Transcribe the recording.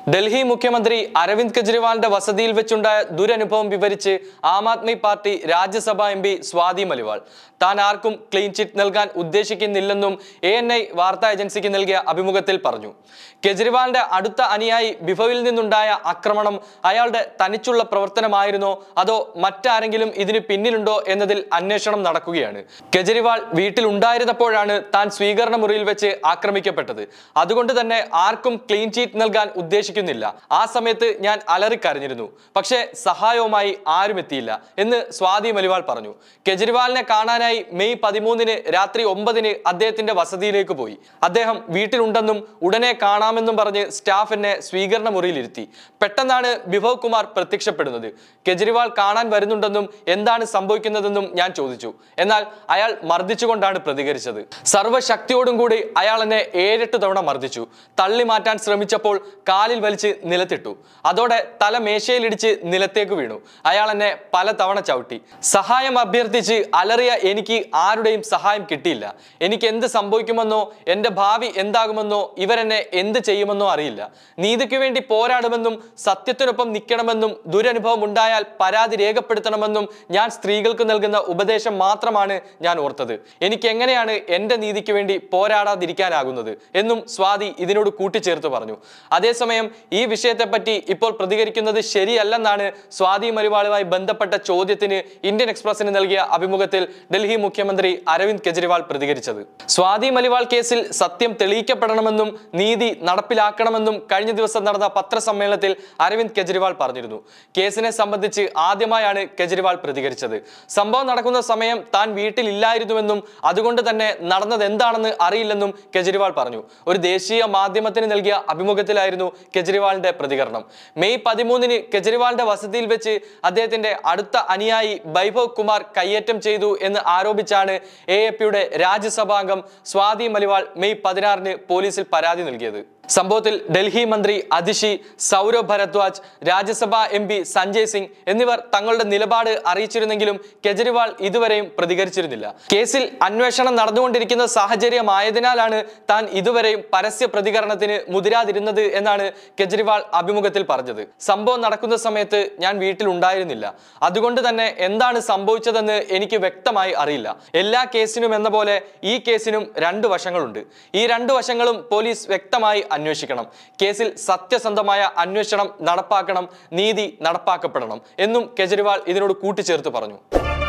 ഡൽഹി മുഖ്യമന്ത്രി അരവിന്ദ് കെജ്രിവാളിന്റെ വസതിയിൽ വെച്ചുണ്ടായ ദുരനുഭവം വിവരിച്ച് ആം ആദ്മി പാർട്ടി രാജ്യസഭാ എംപി സ്വാതി മലിവാൾ താൻ ആർക്കും ക്ലീൻ ചിറ്റ് നൽകാൻ ഉദ്ദേശിക്കുന്നില്ലെന്നും ANI വാർത്താ ഏജൻസിക്ക് നൽകിയ അഭിമുഖത്തിൽ പറഞ്ഞു. കെജ്രിവാളിന്റെ അടുത്ത അനുയായി ബിഭവിൽ നിന്നുണ്ടായ ആക്രമണം അയാളുടെ തനിച്ചുള്ള പ്രവർത്തനമായിരുന്നോ അതോ മറ്റാരെങ്കിലും ഇതിന് പിന്നിലുണ്ടോ എന്നതിൽ അന്വേഷണം നടക്കുകയാണ്. കെജ്രിവാൾ വീട്ടിലുണ്ടായിരുന്നപ്പോഴാണ് താൻ സ്വീകരണ മുറിയിൽ വെച്ച് ആക്രമിക്കപ്പെട്ടത്. അതുകൊണ്ട് തന്നെ ആർക്കും ക്ലീൻ ചിറ്റ് നൽകാൻ ഉദ്ദേശിക്കുന്നില്ല. ആ സമയത്ത് ഞാൻ അലറിക്കരഞ്ഞിരുന്നു. പക്ഷേ സഹായവുമായി ആരും എത്തിയില്ല എന്ന് സ്വാതി മലിവാൾ പറഞ്ഞു. കെജ്രിവാളിനെ കാണാനായി മെയ് 13 രാത്രി 9 അദ്ദേഹത്തിന്റെ വസതിയിലേക്ക് പോയി. അദ്ദേഹം വീട്ടിലുണ്ടെന്നും ഉടനെ കാണാമെന്നും പറഞ്ഞ് സ്റ്റാഫ് എന്നെ സ്വീകരണ മുറിയിലിരുത്തി. പെട്ടെന്നാണ് ബിഭവ് കുമാർ പ്രത്യക്ഷപ്പെടുന്നത്. കെജ്രിവാൾ കാണാൻ വരുന്നുണ്ടെന്നും എന്താണ് സംഭവിക്കുന്നതെന്നും ഞാൻ ചോദിച്ചു. എന്നാൽ അയാൾ മർദ്ദിച്ചുകൊണ്ടാണ് പ്രതികരിച്ചത്. സർവ്വശക്തിയോടും കൂടി അയാൾ എന്നെ 7-8 തവണ മർദ്ദിച്ചു. തള്ളി മാറ്റാൻ ശ്രമിച്ചപ്പോൾ കാലിൽ വലിച്ച് നിലത്തിട്ടു. അതോടെ തല മേശയിലിടിച്ച് നിലത്തേക്ക് വീണു. അയാൾ എന്നെ പല തവണ ചവിട്ടി. സഹായം അഭ്യർത്ഥിച്ച് അലറിയ എനിക്ക് ആരുടെയും സഹായം കിട്ടിയില്ല. എനിക്ക് എന്ത് സംഭവിക്കുമെന്നോ എന്റെ ഭാവി എന്താകുമെന്നോ ഇവരെന്നെ എന്ത് ചെയ്യുമെന്നോ അറിയില്ല. നീതിക്ക് വേണ്ടി പോരാടുമെന്നും സത്യത്തിനൊപ്പം നിൽക്കണമെന്നും ദുരനുഭവം ഉണ്ടായാൽ പരാതി രേഖപ്പെടുത്തണമെന്നും ഞാൻ സ്ത്രീകൾക്ക് നൽകുന്ന ഉപദേശം മാത്രമാണ് ഞാൻ ഓർത്തത്. എനിക്ക് എങ്ങനെയാണ് എന്റെ നീതിക്ക് വേണ്ടി പോരാടാതിരിക്കാനാകുന്നത് എന്നും സ്വാതി ഇതിനോട് കൂട്ടിച്ചേർത്ത് പറഞ്ഞു. അതേസമയം ഈ വിഷയത്തെപ്പറ്റി ഇപ്പോൾ പ്രതികരിക്കുന്നത് ശരിയല്ലെന്നാണ് സ്വാതി മലിവാളുമായി ബന്ധപ്പെട്ട ചോദ്യത്തിന് ഇന്ത്യൻ എക്സ്പ്രസിന് നൽകിയ അഭിമുഖത്തിൽ ഡൽഹി മുഖ്യമന്ത്രി അരവിന്ദ് കെജ്രിവാൾ പ്രതികരിച്ചത്. സ്വാതി മലിവാൾ കേസിൽ സത്യം തെളിയിക്കപ്പെടണമെന്നും നീതി നടപ്പിലാക്കണമെന്നും കഴിഞ്ഞ ദിവസം നടന്ന പത്രസമ്മേളനത്തിൽ അരവിന്ദ് കെജ്രിവാൾ പറഞ്ഞിരുന്നു. കേസിനെ സംബന്ധിച്ച് ആദ്യമായാണ് കെജ്രിവാൾ പ്രതികരിച്ചത്. സംഭവം നടക്കുന്ന സമയം താൻ വീട്ടിലില്ലായിരുന്നുവെന്നും അതുകൊണ്ട് തന്നെ നടന്നത് എന്താണെന്ന് അറിയില്ലെന്നും കെജ്രിവാൾ പറഞ്ഞു. ഒരു ദേശീയ മാധ്യമത്തിന് നൽകിയ അഭിമുഖത്തിലായിരുന്നു കെജ്രിവാളിന്റെ പ്രതികരണം. മെയ് 13 കെജ്രിവാളിന്റെ വസതിയിൽ വെച്ച് അദ്ദേഹത്തിന്റെ അടുത്ത അനുയായി ബൈഭവ് കുമാർ കയ്യേറ്റം ചെയ്തു എന്ന് ആരോപിച്ചാണ് AAP രാജ്യസഭാംഗം സ്വാതി മലിവാൾ മെയ് 16 പോലീസിൽ പരാതി നൽകിയത്. സംഭവത്തിൽ ഡൽഹി മന്ത്രി അതിഷി, സൗരവ് ഭരദ്വാജ്, രാജ്യസഭാ MP സഞ്ജയ് സിംഗ് എന്നിവർ തങ്ങളുടെ നിലപാട് അറിയിച്ചിരുന്നെങ്കിലും കെജ്രിവാൾ ഇതുവരെയും പ്രതികരിച്ചിരുന്നില്ല. കേസിൽ അന്വേഷണം നടന്നുകൊണ്ടിരിക്കുന്ന സാഹചര്യമായതിനാലാണ് താൻ ഇതുവരെയും പരസ്യ പ്രതികരണത്തിന് മുതിരാതിരുന്നത് എന്നാണ് കെജ്രിവാൾ അഭിമുഖത്തിൽ പറഞ്ഞത്. സംഭവം നടക്കുന്ന സമയത്ത് ഞാൻ വീട്ടിലുണ്ടായിരുന്നില്ല. അതുകൊണ്ട് തന്നെ എന്താണ് സംഭവിച്ചതെന്ന് എനിക്ക് വ്യക്തമായി അറിയില്ല. എല്ലാ കേസിനും എന്ന പോലെ ഈ കേസിനും 2 വശങ്ങളുണ്ട്. ഈ 2 വശങ്ങളും പോലീസ് വ്യക്തമായി അന്വേഷിക്കണം. കേസിൽ സത്യസന്ധമായ അന്വേഷണം നടപ്പാക്കണം, നീതി നടപ്പാക്കപ്പെടണം എന്നും കെജ്രിവാൾ ഇതിനോട് കൂട്ടിച്ചേർത്ത് പറഞ്ഞു.